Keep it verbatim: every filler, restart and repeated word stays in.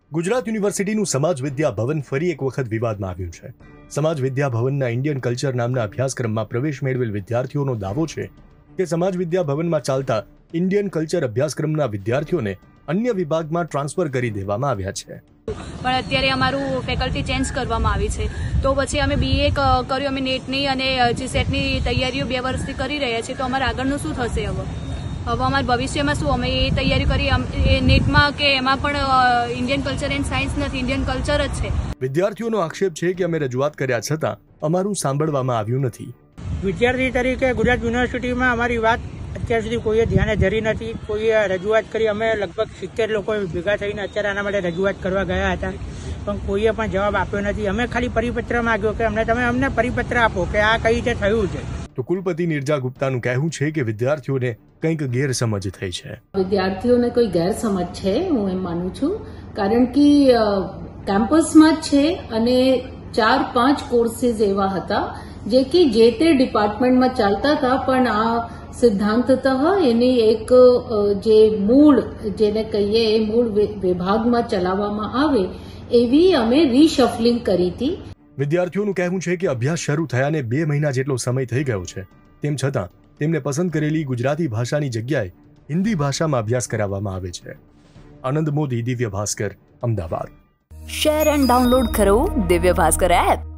ગુજરાત યુનિવર્સિટીનું સમાજ વિદ્યા ભવન ફરી એક વખત વિવાદમાં આવ્યું છે। સમાજ વિદ્યા ભવનના ઇન્ડિયન કલ્ચર નામના અભ્યાસક્રમમાં પ્રવેશ મેળવેલ વિદ્યાર્થીઓનો દાવો છે કે સમાજ વિદ્યા ભવનમાં ચાલતા ઇન્ડિયન કલ્ચર અભ્યાસક્રમના વિદ્યાર્થીઓને અન્ય વિભાગમાં ટ્રાન્સફર કરી દેવામાં આવ્યા છે। પણ અત્યારે અમારું ફેકલ્ટી ચેન્જ કરવામાં આવી છે, તો પછી અમે બીએ કર્યું, અમે નેટની અને જીસેટની તૈયારીઓ બે વર્ષથી કરી રહ્યા છીએ, તો અમારે આગળનું શું થશે? હવે હવે અમારા ભવિષ્યમાં શું? અમે એ તૈયારી કરી એ નેટમાં કે એમાં પણ ઇન્ડિયન કલ્ચર એન્ડ સાયન્સ નથી, ઇન્ડિયન કલ્ચર જ છે। વિદ્યાર્થીઓનો આક્ષેપ છે કે અમે રજૂઆત કર્યા છતાં અમારું સાંભળવામાં આવ્યું નથી। વિદ્યાર્થી તરીકે ગુજરાત યુનિવર્સિટીમાં અમારી વાત અત્યાર સુધી કોઈએ ધ્યાને ધરી નથી, કોઈએ રજૂઆત કરી। અમે લગભગ સિત્તેર લોકો ભેગા થઈને અત્યારે આના માટે રજૂઆત કરવા ગયા હતા, પણ કોઈએ પણ જવાબ આપ્યો નથી। અમે ખાલી પરિપત્ર માંગ્યો કે અમને તમે અમને પરિપત્ર આપો કે આ કઈ રીતે થયું છે। તો કુલપતિ નિર્જા ગુપ્તાનું કહેવું છે કે વિદ્યાર્થીઓને કંઈક ગેરસમજ થઈ છે। વિદ્યાર્થીઓને કોઈ ગેરસમજ છે, હું એમ માનું છું, કારણ કે કેમ્પસમાં જ છે અને ચાર પાંચ કોર્સીસ એવા હતા જે કે જે તે ડિપાર્ટમેન્ટમાં ચાલતા હતા, પણ આ સિદ્ધાંતતઃ એની એક જે મૂળ જેને કહીએ એ મૂળ વિભાગમાં ચલાવવામાં આવે એવી અમે રીશફલિંગ કરી હતી। વિદ્યાર્થીઓનું કહેવું છે કે અભ્યાસ શરૂ થયાને બે મહિના જેટલો સમય થઈ ગયો છે, તેમ છતાં તેમને પસંદ કરેલી ગુજરાતી ભાષાની જગ્યાએ હિન્દી ભાષામાં અભ્યાસ કરાવવામાં આવે છે। Anand Modi, Divya Bhaskar, Ahmedabad. Share and download કરો દિવ્ય ભાસ્કર એપ।